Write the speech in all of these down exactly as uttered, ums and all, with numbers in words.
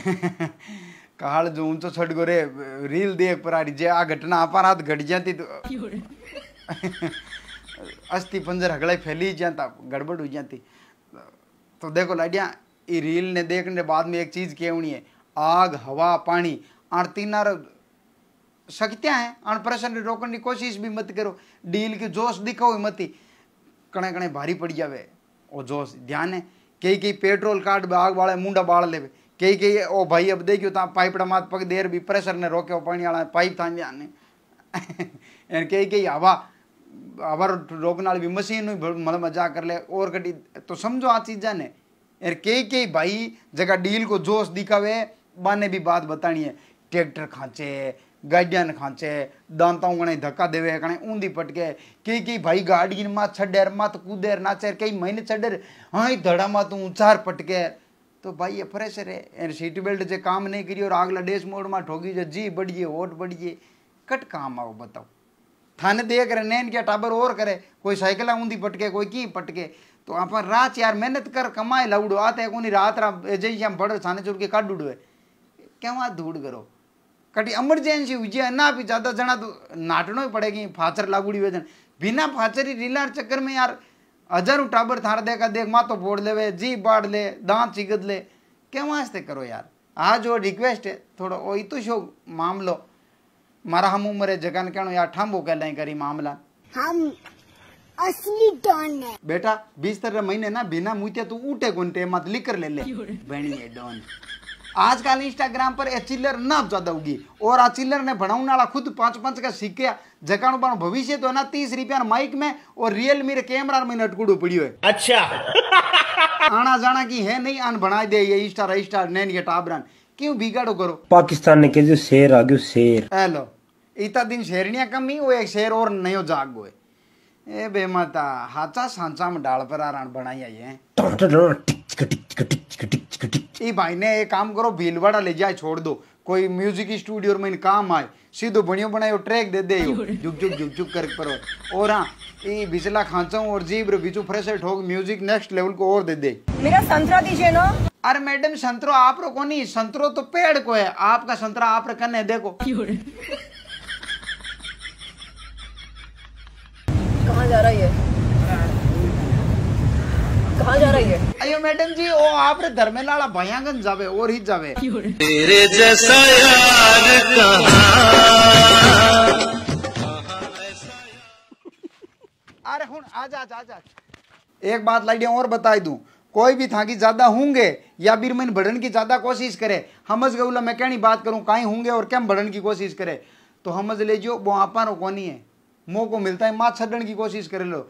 काल जो ऊंचो छड़ गोरे रील देख पर आ रही जे आ घटना आपा रात घट जाती तो अस्थि पंजर हगड़े फैली जाता गड़बड़ हो जाती। तो देखो लाडिया ये रील ने देखने के बाद में एक चीज कहनी है, आग हवा पानी आर तीनार शक्तियां हैं आन प्रश्न रोकने की कोशिश भी मत करो। डील की जोश दिखाओ मत, कणे कणे भारी पड़ जावे ओ जोश। ध्यान है कई कई पेट्रोल काट आग वाले मुंडा बाड़ ले, कई कई ओ भाई अब देखियो ता पाइपड़ा मात पग देर भी प्रेशर ने रोके पानी वाला पाइप था ने कई कई हवा हवा रोकने वाली भी मशीन मतलब मजाक कर ले और कटी। तो समझो आ चीजा ने यार कई कई भाई जगह डील को जोश दिखावे बाने भी बात बतानी है। ट्रैक्टर खांचे गाड़ियां खांचे दांताओं गणे धक्का देवे कणे ऊंधी पटके, कई कई भाई गाड़ी मात छडेर मात कूदेर नाचेर कई महीने छडेर हाँ धड़ा मात ऊंचार पटके। तो भाई ये प्रेशर है, सीट बेल्ट जे काम नहीं करी और आगला डैश मोड में ठोगी जो जी बढ़िए वोट बढ़िए कट काम आओ बताओ। थाने देख रहे नैन क्या टाबर और करे, कोई साइकिल ऊंधी पटके कोई की पटके। तो आप रात यार मेहनत कर कमाए लाउडो आते कोनी रात रात जैसे हम बड़े थाने चुर के काट डूडो है क्या वहां धूड़ करो कटी इमरजेंसी हुई ना भी ज्यादा जना तो नाटनो ही पड़ेगी फाचर लागूड़ी वेदन बिना फाचरी रीलार चक्कर में यार हजारों टाबर थार देखा देख मातो फोड़ ले जी बाढ़ ले दांत चिगद ले क्या वास्ते करो यार। आज जो रिक्वेस्ट है थोड़ा ओ तो शो मामलो मारा हम उम्र जगह कहनो यार ठाम्बो कह लें करी मामला हम असली डॉन है बेटा बीस तरह महीने ना बिना मुते तू उठे गुंटे मत लिख कर ले ले बनी है डॉन। आजकल इंस्टाग्राम पर चिल्लर ना ज्यादा होगी और आ चिल्लर ने बनाने वाला खुद पांच पांच का सीखे जकाणु बाणु भविष्य तो ना तीस रुपया माइक में और रियल मेरे कैमरा में नटकुड़ो पड़ियो है। अच्छा आना जाना की है नहीं आन बना दे ये इंस्टा रजिस्टर नैन ये टाबरान क्यों बिगाड़ो करो। पाकिस्तान ने के जो शेर आ गयो शेर हेलो इतना दिन शेरनिया कमी वो एक शेर और नयो जाग गए ए बेमाता हाचा सांचा में डाल पर आरान बनाई आई है। ई भाई ने एक काम करो भीलवाड़ा ले जाए छोड़ दो कोई म्यूजिक स्टूडियो में काम आए सीधो बनियो बनायो ट्रैक दे दे झुक झुक झुक झुक कर परो और हाँ ई बिचला खांचाऊ और जीब रे बिचू फ्रेशर ठोक म्यूजिक नेक्स्ट लेवल को और दे दे। मेरा संतरा दीजिए ना। अरे मैडम संतरो आप रो को नहीं संतरो तो पेड़ को है आपका संतरा आप रखने है देखो। कहाँ जा रही है कहाँ जा रही है? अयो मैडम जी ओ आप रे धर्मेलाला भयांगन जावे और ही जावे तेरे जैसा यार कहाँ। अरे हुन आजा आजा आजा एक बात लाइडिया और बता दूं कोई भी थाकी ज्यादा होंगे या बीर मन बढ़न की ज्यादा कोशिश करे हमज गौला मैं कहनी बात करूं काई होंगे और क्या बढ़न की कोशिश करे तो हमज ले जो वो आपा रो कोनी है मौको मिलता है मां छड़न की कोशिश कर लो।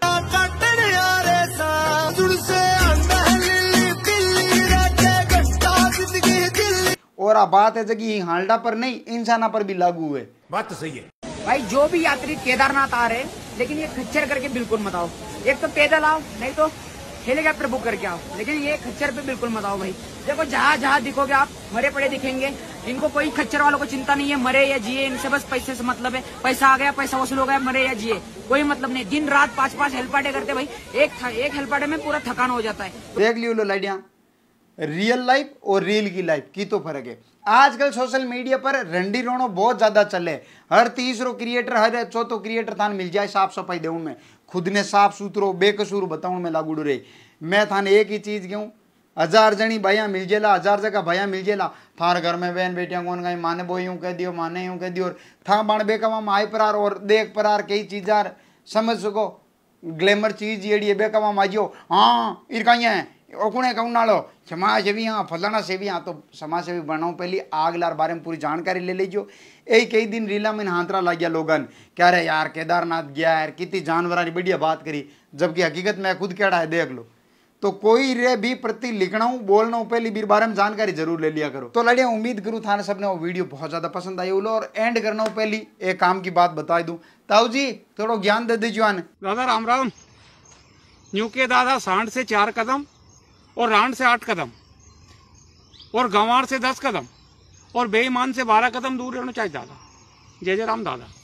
और आ बात है जगह हालडा पर नहीं इंसाना पर भी लागू है। बात तो सही है भाई जो भी यात्री केदारनाथ आ रहे लेकिन ये खच्चर करके बिल्कुल मत आओ। एक तो पैदल आओ नहीं तो हेलीकॉप्टर बुक करके आओ लेकिन ये खच्चर पे बिल्कुल मत आओ भाई। देखो जहाँ जहाँ दिखोगे आप मरे पड़े दिखेंगे। इनको कोई खच्चर वालों को चिंता नहीं है मरे या जिए इनसे बस पैसे से मतलब है। पैसा आ गया पैसा वसूल हो गया मरे या जिए कोई मतलब नहीं। दिन रात पांच पांच हेलपाटे करते भाई एक एक हेलपाटे में पूरा थकान हो जाता है। देख लियो लो लाइडिया रियल लाइफ और रील की लाइफ की तो फर्क है। आजकल सोशल मीडिया पर रंडी रोनो बहुत ज्यादा चले हर तीसरो क्रिएटर हर चौथो क्रिएटर थान मिल जाए साफ सफाई देऊ में खुद ने साफ सुथरो बेकसूर बताऊ में लागूड़ रही। मैं थाने एक ही चीज कहूँ हजार जनी भैया मिल जेला हजार जगह भैया मिल जेला थार घर में बहन बेटियां कौन गई माने बोई यूं कह दियो माने यूं कह दियो था बाण बेकवा माई परार और देख परार कई चीजार समझ सको ग्लैमर चीज ये बेकवा माजियो हाँ इरकाई है ओकुणे कहूँ नालो समाज सेवी हाँ फलाना सेवी हाँ तो समाज सेवी बनाओ पहली आग लार बारे में पूरी जानकारी ले लीजियो। यही कई दिन रीला में हाथरा लग गया लोगन क्या रे यार केदारनाथ गया यार कितनी जानवरा की बढ़िया बात करी जबकि हकीकत में खुद केड़ा है देख लो। तो कोई रे भी प्रति लिखना हूँ बोलना हूँ पहली बीर बारे में जानकारी जरूर ले लिया करो। तो लड़िया उम्मीद करूँ थाने सबने वो वीडियो बहुत ज्यादा पसंद आई होलो और एंड करना हूँ पहली एक काम की बात बता दूं ताऊ जी थोड़ा ज्ञान दे दीजिए आने। दादा राम राम यूं के दादा सांड से चार कदम और रांड से आठ कदम और गंवार से दस कदम और बेईमान से बारह कदम दूर रहना चाहिए दादा। जय जय राम दादा।